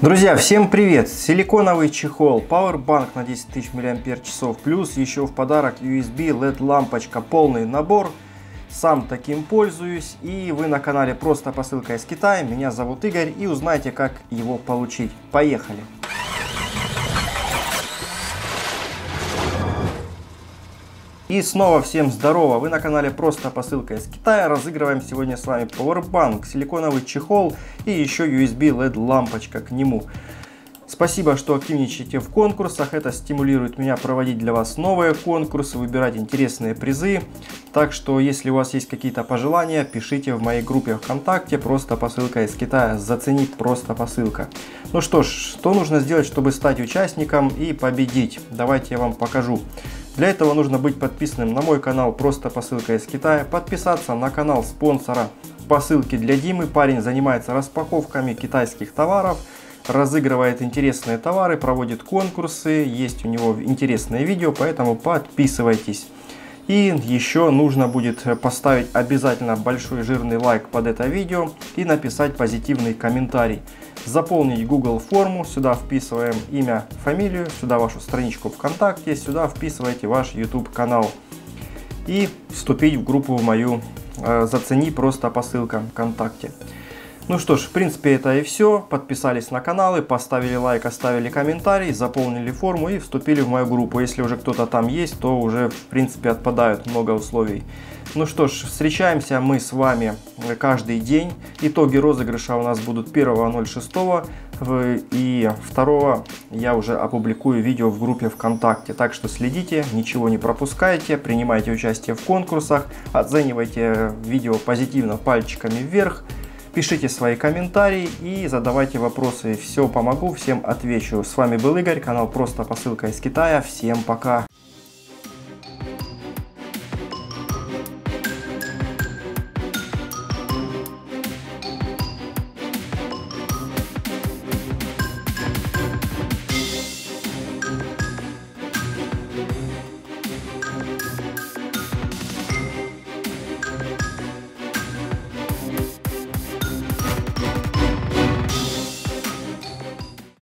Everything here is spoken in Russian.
Друзья, всем привет! Силиконовый чехол, Powerbank на 10 000 мАч, плюс еще в подарок USB LED лампочка, полный набор. Сам таким пользуюсь, и вы на канале Просто посылка из Китая. Меня зовут Игорь, и узнаете, как его получить. Поехали! И снова всем здорово! Вы на канале Просто посылка из Китая. Разыгрываем сегодня с вами Powerbank, силиконовый чехол и еще USB LED лампочка к нему. Спасибо, что активничаете в конкурсах. Это стимулирует меня проводить для вас новые конкурсы, выбирать интересные призы. Так что, если у вас есть какие-то пожелания, пишите в моей группе ВКонтакте Просто посылка из Китая. Заценит Просто посылка. Ну что ж, что нужно сделать, чтобы стать участником и победить? Давайте я вам покажу. Для этого нужно быть подписанным на мой канал Просто посылка из Китая, подписаться на канал спонсора посылки для Димы. Парень занимается распаковками китайских товаров, разыгрывает интересные товары, проводит конкурсы, есть у него интересные видео, поэтому подписывайтесь. И еще нужно будет поставить обязательно большой жирный лайк под это видео и написать позитивный комментарий. Заполнить Google форму, сюда вписываем имя, фамилию, сюда вашу страничку ВКонтакте, сюда вписываете ваш YouTube канал. И вступить в группу мою «Зацени Просто посылка» ВКонтакте. Ну что ж, в принципе это и все. Подписались на каналы, поставили лайк, оставили комментарий, заполнили форму и вступили в мою группу. Если уже кто-то там есть, то уже в принципе отпадают много условий. Ну что ж, встречаемся мы с вами каждый день. Итоги розыгрыша у нас будут 1.06 и 2 я уже опубликую видео в группе ВКонтакте. Так что следите, ничего не пропускайте, принимайте участие в конкурсах, оценивайте видео позитивно пальчиками вверх. Пишите свои комментарии и задавайте вопросы. Все помогу, всем отвечу. С вами был Игорь, канал Просто посылка из Китая. Всем пока!